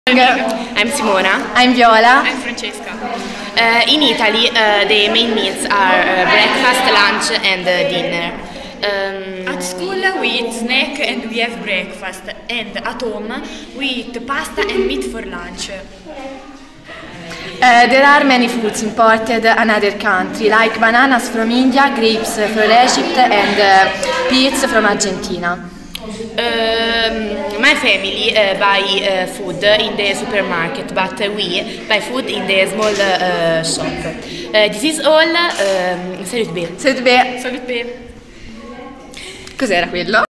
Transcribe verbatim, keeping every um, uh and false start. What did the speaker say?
I'm Simona. I'm Viola. I'm Francesca. Uh, in Italy, uh, the main meals are uh, breakfast, lunch, and uh, dinner. Um, At school we eat snack and we have breakfast, and at home we eat pasta and meat for lunch. Uh, there are many foods imported another country, like bananas from India, grapes from Egypt, and uh, pears from Argentina. Um, my family uh, buy uh, food in the supermarket, but we buy food in the small uh, shop. Uh, this is all. Um, Salute B. Salute B. Salute B. Cos'era quello?